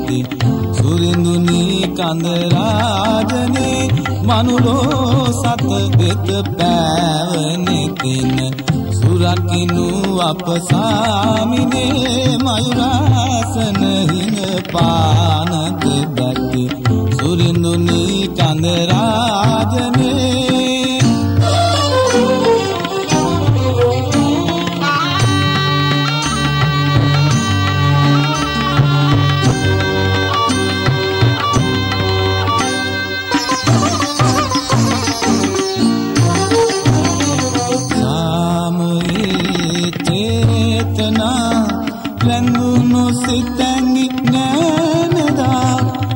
දැද්දි සුරිඳුනි කඳ රාජනේ මනුලෝ සත වෙත පෑවනේ තින සුරකිනු අප සාමිනේ මයුරාසන හින පානක දැද්දි සුරිඳුනි කඳ රාජනේ සිතැඟි නෑනදා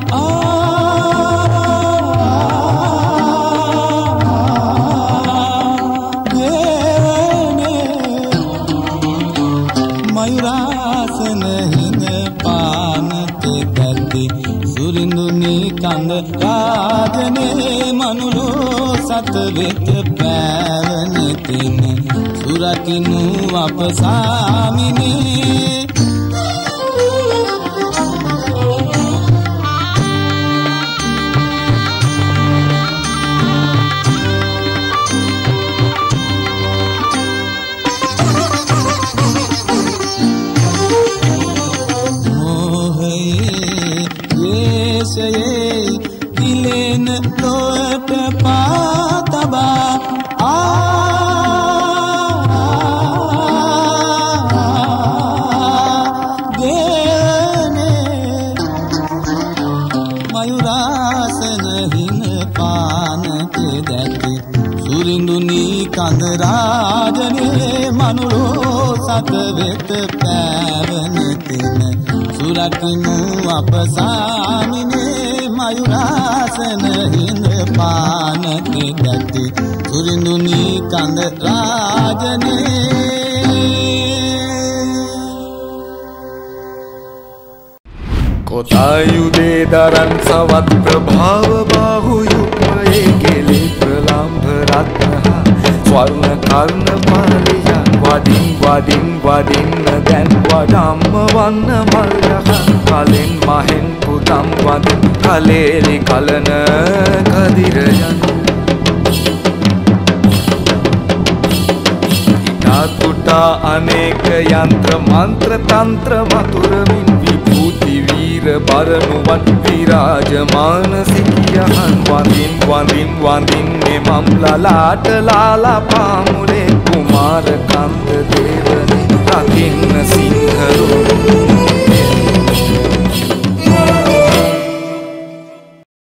මයුරාසන හිඳ පානත දැද්දි සුරිඳුනි කඳ රාජනේ මනුලෝ සත වෙත පෑවන තින සුරකිනු අප සාමිනේ දිලෙන ලොවට පාතබා දේනේ මයුරාසන හින පානක දැද්දි සුරිඳුනි කඳ රාජනේ මනුලෝ සත වෙත පෑවන තින සුරකිනු අප සාමිනේ මයුරාසන හිඳ පානක දැද්දි සුරිඳුනි කඳ රාජනේ කොතායුදේ දරන් සවත් ප්‍රභාව බාහු යුග්මයේ කෙලි ප්‍රලම්භ රත්නහා ස්වර්ණ කර්ණ මාලියා වඩින් වඩින් වඩින්න දැන් වඩම්ම වන්න මල්යහ කලෙන් මහෙන් පුතම් වදින් කලේලි කලන කදිරයන් ඉතාතුටා අනේක යන්ත්‍ර මන්ත්‍ර තන්ත්‍ර මතුරමින් විභූති වීර බරනුවන් විරාජමාන සිටියහන් වඳින් වඳින් වඳින් එමම් ලලාට ලාලා පාමුලේ කුමාර කන්ද දේව